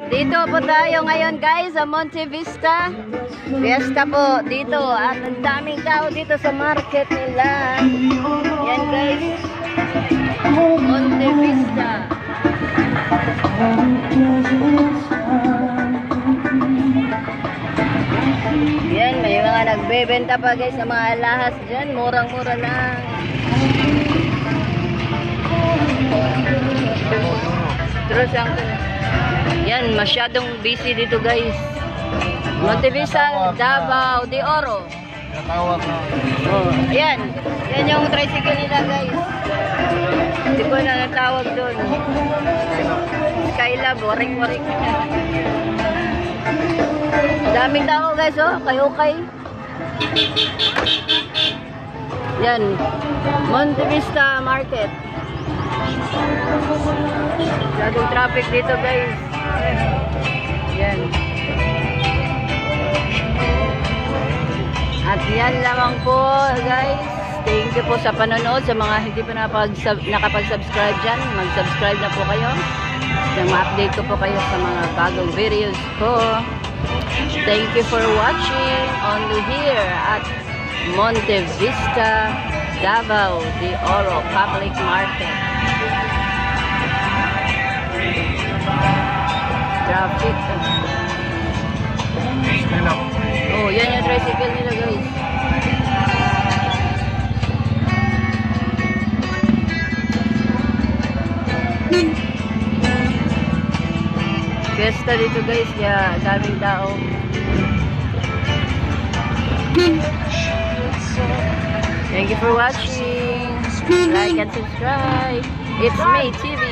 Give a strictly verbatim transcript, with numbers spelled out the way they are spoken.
Dito po tayo ngayon guys sa Monte Vista. Fiesta po dito at ang daming tao dito sa market nila. Yan guys, Monte Vista. Yan, may mga nagbebenta pa guys sa mga alahas dyan. Murang-mura lang. Terus ang yan, masyadong busy dito guys. Monte Vista, Davao de Oro. Oh, ayan. Yan yung tricycle nila guys. Hindi ko na natawag doon. Skylab, waring-waring. Daming tao guys, oh. Kayo-kay. Yan. Monte Vista Market. Masyadong traffic dito guys. Yan. At yan lamang po guys. Thank you po sa panonood. Sa mga hindi pa nakapag-subscribe dyan, mag-subscribe na po kayo. Nang ma-update ko po kayo sa mga bagong videos ko. Thank you for watching only here at Monte Vista, Davao de Oro Public Market. Traffic. Oh, yan yung tricycle nila guys. Fiesta dito guys, kaya daming tao. Thank you for watching. Like and subscribe. It's May T V.